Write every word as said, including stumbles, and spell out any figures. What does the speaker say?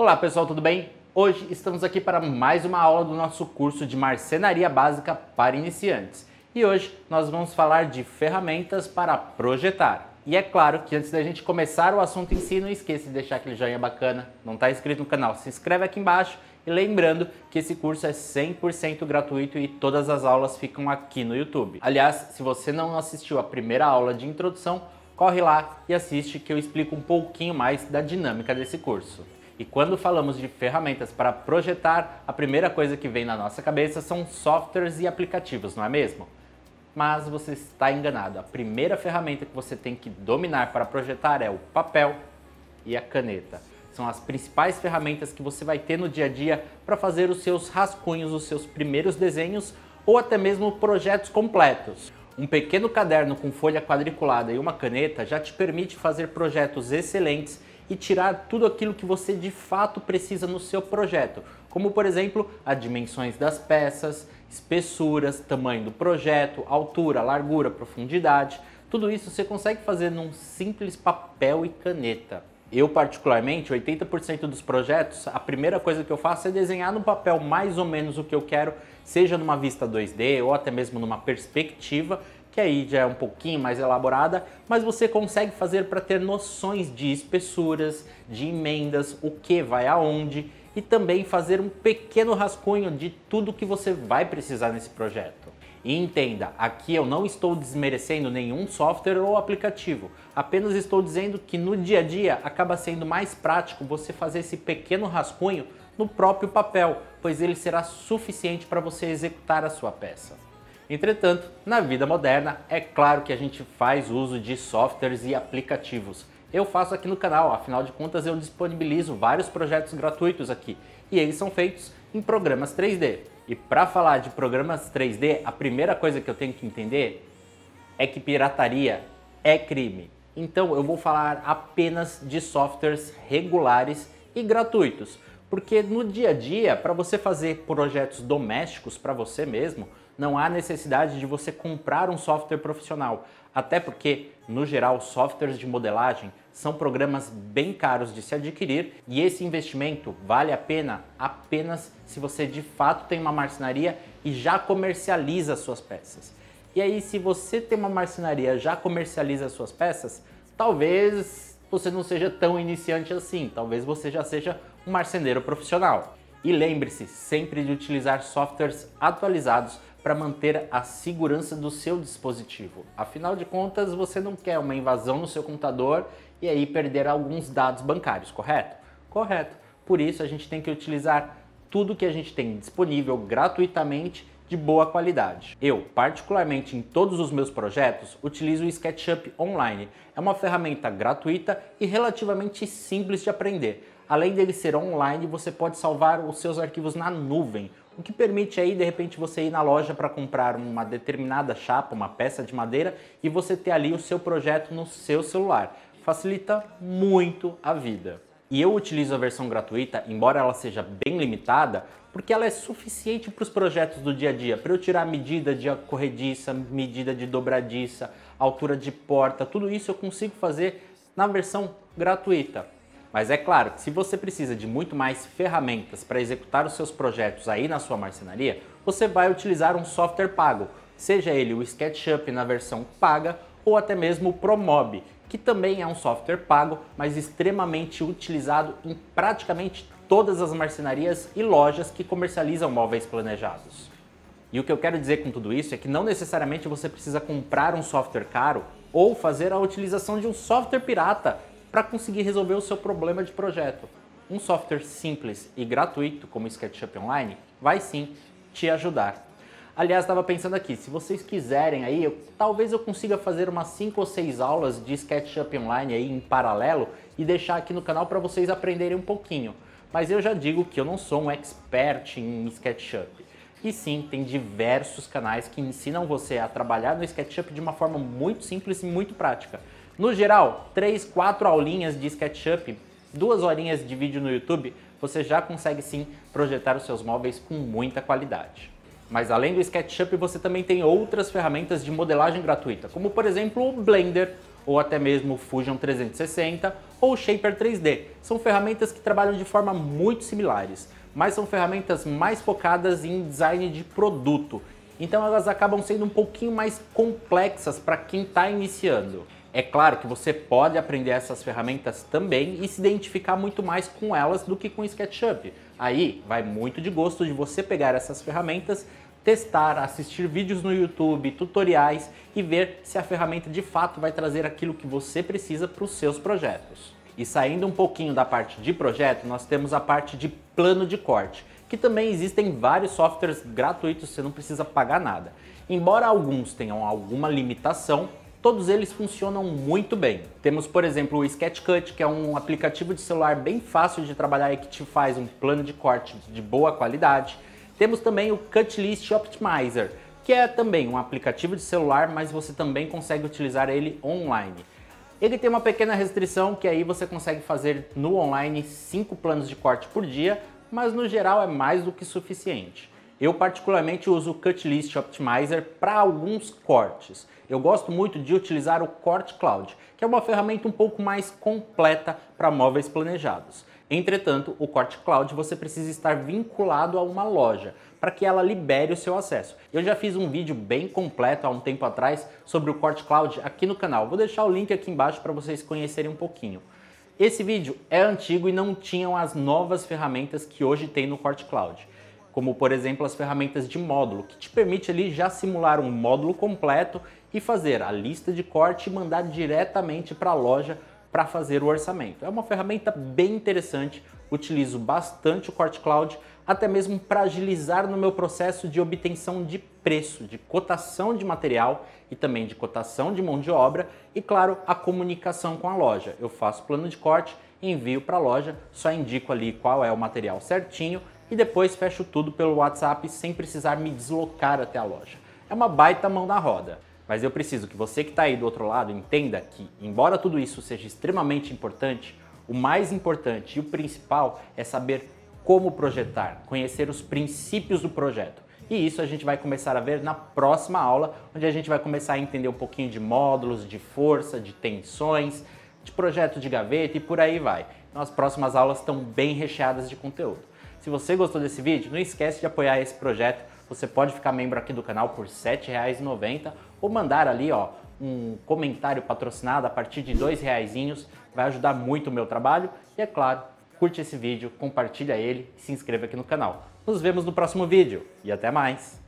Olá pessoal, tudo bem? Hoje estamos aqui para mais uma aula do nosso curso de marcenaria básica para iniciantes. E hoje nós vamos falar de ferramentas para projetar. E é claro que antes da gente começar o assunto em si, não esqueça de deixar aquele joinha bacana, não está inscrito no canal, se inscreve aqui embaixo. E lembrando que esse curso é cem por cento gratuito e todas as aulas ficam aqui no YouTube. Aliás, se você não assistiu a primeira aula de introdução, corre lá e assiste que eu explico um pouquinho mais da dinâmica desse curso. E quando falamos de ferramentas para projetar, a primeira coisa que vem na nossa cabeça são softwares e aplicativos, não é mesmo? Mas você está enganado. A primeira ferramenta que você tem que dominar para projetar é o papel e a caneta. São as principais ferramentas que você vai ter no dia a dia para fazer os seus rascunhos, os seus primeiros desenhos ou até mesmo projetos completos. Um pequeno caderno com folha quadriculada e uma caneta já te permite fazer projetos excelentes e tirar tudo aquilo que você de fato precisa no seu projeto, como por exemplo, as dimensões das peças, espessuras, tamanho do projeto, altura, largura, profundidade. Tudo isso você consegue fazer num simples papel e caneta. Eu particularmente, oitenta por cento dos projetos, a primeira coisa que eu faço é desenhar no papel mais ou menos o que eu quero, seja numa vista dois D ou até mesmo numa perspectiva, que aí já é um pouquinho mais elaborada, mas você consegue fazer para ter noções de espessuras, de emendas, o que vai aonde e também fazer um pequeno rascunho de tudo que você vai precisar nesse projeto. E entenda, aqui eu não estou desmerecendo nenhum software ou aplicativo, apenas estou dizendo que no dia a dia acaba sendo mais prático você fazer esse pequeno rascunho no próprio papel, pois ele será suficiente para você executar a sua peça. Entretanto, na vida moderna, é claro que a gente faz uso de softwares e aplicativos. Eu faço aqui no canal, afinal de contas eu disponibilizo vários projetos gratuitos aqui, e eles são feitos em programas três D. E para falar de programas três D, a primeira coisa que eu tenho que entender é que pirataria é crime. Então eu vou falar apenas de softwares regulares e gratuitos, porque no dia a dia, para você fazer projetos domésticos para você mesmo, não há necessidade de você comprar um software profissional, até porque, no geral, softwares de modelagem são programas bem caros de se adquirir e esse investimento vale a pena apenas se você de fato tem uma marcenaria e já comercializa suas peças. E aí, se você tem uma marcenaria e já comercializa suas peças, talvez você não seja tão iniciante assim, talvez você já seja um marceneiro profissional. E lembre-se sempre de utilizar softwares atualizados para manter a segurança do seu dispositivo. Afinal de contas, você não quer uma invasão no seu computador e aí perder alguns dados bancários, correto? Correto. Por isso a gente tem que utilizar tudo que a gente tem disponível gratuitamente de boa qualidade. Eu, particularmente em todos os meus projetos, utilizo o SketchUp Online. É uma ferramenta gratuita e relativamente simples de aprender. Além dele ser online, você pode salvar os seus arquivos na nuvem, o que permite aí de repente você ir na loja para comprar uma determinada chapa, uma peça de madeira e você ter ali o seu projeto no seu celular. Facilita muito a vida. E eu utilizo a versão gratuita, embora ela seja bem limitada, porque ela é suficiente para os projetos do dia a dia, para eu tirar medida de corrediça, medida de dobradiça, altura de porta, tudo isso eu consigo fazer na versão gratuita. Mas é claro que se você precisa de muito mais ferramentas para executar os seus projetos aí na sua marcenaria, você vai utilizar um software pago, seja ele o SketchUp na versão paga ou até mesmo o ProMob, que também é um software pago, mas extremamente utilizado em praticamente todas as marcenarias e lojas que comercializam móveis planejados. E o que eu quero dizer com tudo isso é que não necessariamente você precisa comprar um software caro ou fazer a utilização de um software pirata para conseguir resolver o seu problema de projeto. Um software simples e gratuito como o SketchUp Online vai sim te ajudar. Aliás, estava pensando aqui, se vocês quiserem aí, eu, talvez eu consiga fazer umas cinco ou seis aulas de SketchUp Online aí em paralelo e deixar aqui no canal para vocês aprenderem um pouquinho. Mas eu já digo que eu não sou um expert em SketchUp. E sim, tem diversos canais que ensinam você a trabalhar no SketchUp de uma forma muito simples e muito prática. No geral, três, quatro aulinhas de SketchUp, duas horinhas de vídeo no YouTube, você já consegue sim projetar os seus móveis com muita qualidade. Mas além do SketchUp, você também tem outras ferramentas de modelagem gratuita, como por exemplo o Blender, ou até mesmo o Fusion trezentos e sessenta ou o Shaper três D. São ferramentas que trabalham de forma muito similares, mas são ferramentas mais focadas em design de produto. Então elas acabam sendo um pouquinho mais complexas para quem está iniciando. É claro que você pode aprender essas ferramentas também e se identificar muito mais com elas do que com o SketchUp. Aí vai muito de gosto de você pegar essas ferramentas, testar, assistir vídeos no YouTube, tutoriais e ver se a ferramenta de fato vai trazer aquilo que você precisa para os seus projetos. E saindo um pouquinho da parte de projeto, nós temos a parte de plano de corte, que também existem vários softwares gratuitos, você não precisa pagar nada. Embora alguns tenham alguma limitação, todos eles funcionam muito bem. Temos, por exemplo, o SketchCut, que é um aplicativo de celular bem fácil de trabalhar e que te faz um plano de corte de boa qualidade. Temos também o Cutlist Optimizer, que é também um aplicativo de celular, mas você também consegue utilizar ele online. Ele tem uma pequena restrição, que aí você consegue fazer no online cinco planos de corte por dia, mas no geral é mais do que suficiente. Eu particularmente uso o Cutlist Optimizer para alguns cortes. Eu gosto muito de utilizar o Corte Cloud, que é uma ferramenta um pouco mais completa para móveis planejados. Entretanto, o Corte Cloud você precisa estar vinculado a uma loja para que ela libere o seu acesso. Eu já fiz um vídeo bem completo há um tempo atrás sobre o Corte Cloud aqui no canal. Vou deixar o link aqui embaixo para vocês conhecerem um pouquinho. Esse vídeo é antigo e não tinham as novas ferramentas que hoje tem no Corte Cloud, como por exemplo as ferramentas de módulo, que te permite ali já simular um módulo completo e fazer a lista de corte e mandar diretamente para a loja para fazer o orçamento. É uma ferramenta bem interessante, utilizo bastante o Corte Cloud, até mesmo para agilizar no meu processo de obtenção de preço, de cotação de material e também de cotação de mão de obra e, claro, a comunicação com a loja. Eu faço plano de corte, envio para a loja, só indico ali qual é o material certinho e depois fecho tudo pelo WhatsApp sem precisar me deslocar até a loja. É uma baita mão na roda. Mas eu preciso que você que está aí do outro lado entenda que, embora tudo isso seja extremamente importante, o mais importante e o principal é saber como projetar, conhecer os princípios do projeto. E isso a gente vai começar a ver na próxima aula, onde a gente vai começar a entender um pouquinho de módulos, de força, de tensões, de projeto de gaveta e por aí vai. Então as próximas aulas estão bem recheadas de conteúdo. Se você gostou desse vídeo, não esquece de apoiar esse projeto. Você pode ficar membro aqui do canal por sete reais e noventa centavos ou mandar ali ó, um comentário patrocinado a partir de dois reaisinhos. Vai ajudar muito o meu trabalho. E é claro, curte esse vídeo, compartilha ele e se inscreva aqui no canal. Nos vemos no próximo vídeo e até mais!